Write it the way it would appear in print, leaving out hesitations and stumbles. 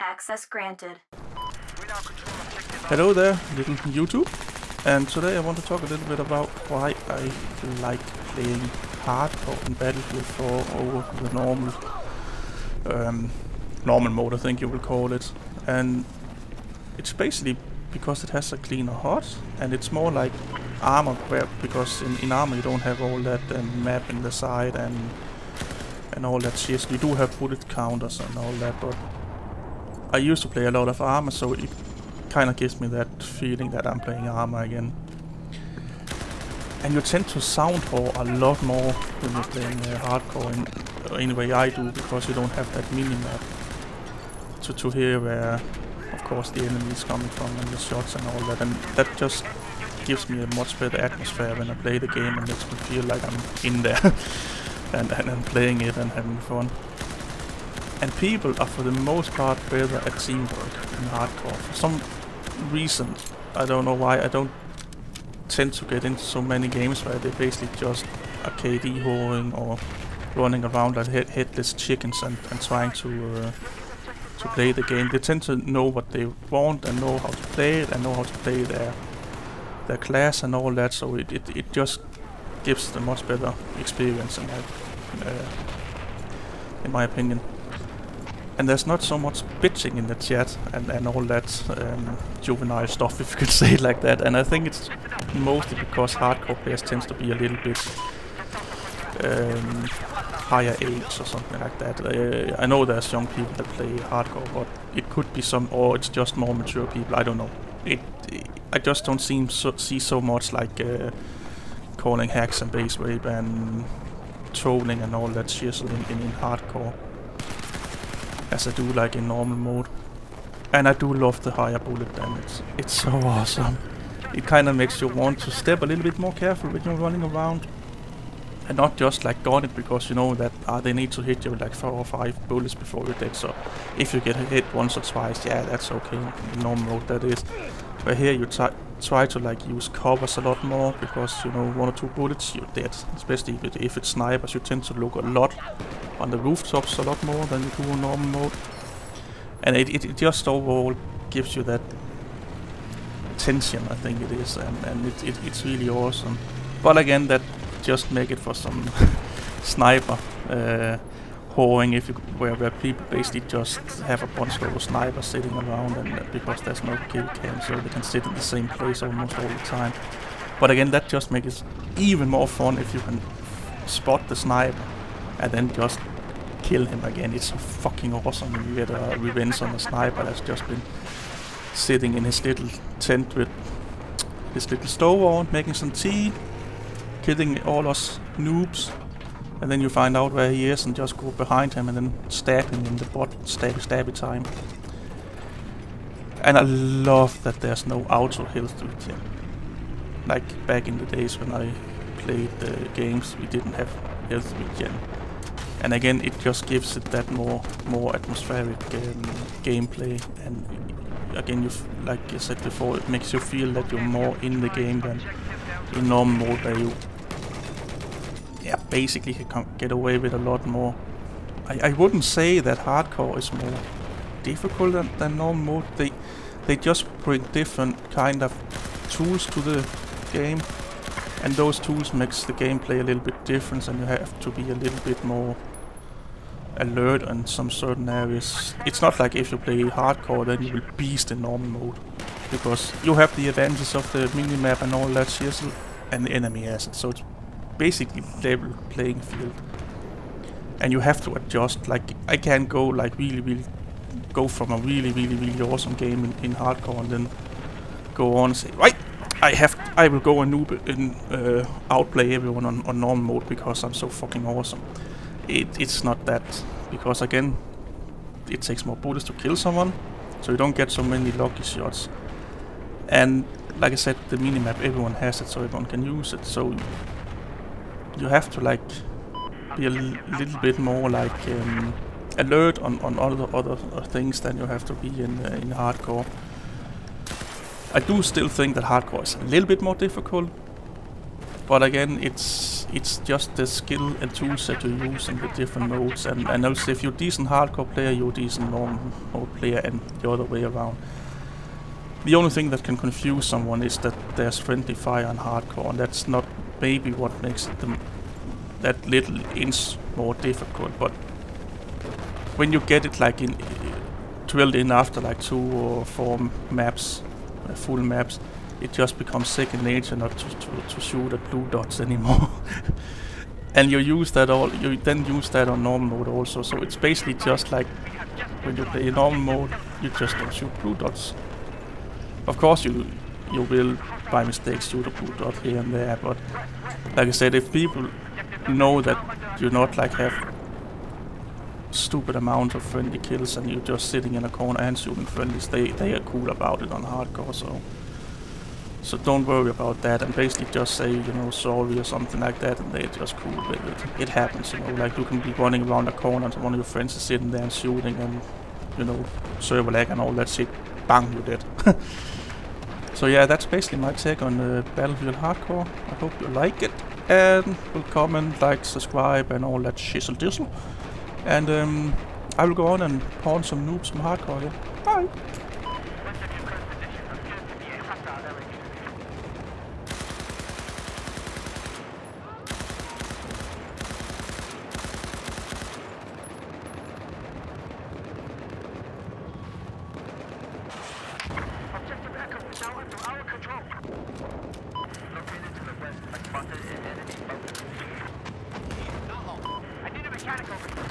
Access granted. Hello there, little YouTube, and today I want to talk a little bit about why I like playing hardcore in Battlefield 4 over the normal mode, I think you will call it. And it's basically because it has a cleaner HUD, and it's more like armor, because in armor you don't have all that map in the side and all that shit. You do have bullet counters and all that, but I used to play a lot of armor, so it kind of gives me that feeling that I'm playing armor again. And you tend to sound whore a lot more when you're playing hardcore, anyway I do, because you don't have that minimap to hear where, of course, the enemy is coming from and the shots and all that, and that just gives me a much better atmosphere when I play the game and makes me feel like I'm in there and I'm playing it and having fun. And people are for the most part better at teamwork in hardcore. For some reason, I don't know why, I don't tend to get into so many games where they're basically just arcade whoring or running around like headless chickens and trying to play the game. They tend to know what they want and know how to play it and know how to play their class and all that, so it just gives a much better experience in my opinion. And there's not so much bitching in the chat and all that juvenile stuff, if you could say it like that. And I think it's mostly because hardcore players tends to be a little bit higher age or something like that. I know there's young people that play hardcore, but it could be or it's just more mature people. I don't know. I just don't see so much like calling hacks and base rape and trolling and all that shit in hardcore, as I do like in normal mode. And I do love the higher bullet damage. It's so awesome. It kind of makes you want to step a little bit more careful when you're running around, and not just like gun it because you know that they need to hit you with like 4 or 5 bullets before you're dead. So if you get hit once or twice, yeah, that's okay. In normal mode that is. But here you try to like use covers a lot more, because you know 1 or 2 bullets you're dead. Especially if it's snipers, you tend to look a lot on the rooftops a lot more than you do in normal mode. And it just overall gives you that tension, I think it is, and it's really awesome. But again, that just make it for some sniper whoring, where people basically just have a bunch of snipers sitting around, and because there's no kill cam, so they can sit in the same place almost all the time. But again, that just makes it even more fun if you can spot the sniper and then just kill him again. It's so fucking awesome when you get a revenge on the sniper that's just been sitting in his little tent with his little stove on, making some tea, killing all us noobs, and then you find out where he is and just go behind him and then stab him in the butt, stabby time. And I love that there's no auto health with him. Like back in the days when I played the games, we didn't have health regen. And again, it just gives it that more atmospheric gameplay. And again, like I said before, it makes you feel that you're more in the game than in normal mode, where you basically can get away with a lot more. I wouldn't say that hardcore is more difficult than normal mode. They just bring different kind of tools to the game, and those tools makes the gameplay a little bit different, and you have to be a little bit more alert in some certain areas. It's not like if you play hardcore then you will beast in normal mode, because you have the advantage of the minimap and all that shit, and the enemy has it, so it's basically level playing field. And you have to adjust. Like I can't go like really go from a really awesome game in hardcore and then go on and say, right, I will go and noob and outplay everyone on normal mode because I'm so fucking awesome. It's not that, because again, it takes more bullets to kill someone, so you don't get so many lucky shots. And like I said, the minimap, everyone has it, so everyone can use it. So you have to like be a little bit more like alert on other things than you have to be in hardcore. I do still think that hardcore is a little bit more difficult, But again, it's just the skill and tools that you use in the different modes, and also if you're a decent hardcore player, you're a decent normal mode player, and the other way around. The only thing that can confuse someone is that there's friendly fire on hardcore, and that's not maybe what makes it that little inch more difficult. But when you get it like drilled in after like 2 or 4 maps, full maps, it just becomes second nature not to shoot at blue dots anymore. And you then use that on normal mode also. So it's basically just like when you play in normal mode, you just don't shoot blue dots. Of course you will by mistake shoot a blue dot here and there, but like I said, if people know that you not like have stupid amount of friendly kills and you're just sitting in a corner and shooting friendlies, they are cool about it on hardcore, so don't worry about that, and basically just say, you know, sorry or something like that, and they're just cool with it. It happens, you know, like you can be running around a corner and one of your friends is sitting there and shooting, and you know, server lag and all that shit, bang, you're dead. So yeah, that's basically my take on Battlefield Hardcore. I hope you like it, and will comment, like, subscribe, and all that shizzle dizzle. And I will go on and pawn some noobs from Hardcore again. Bye! I need a mechanical.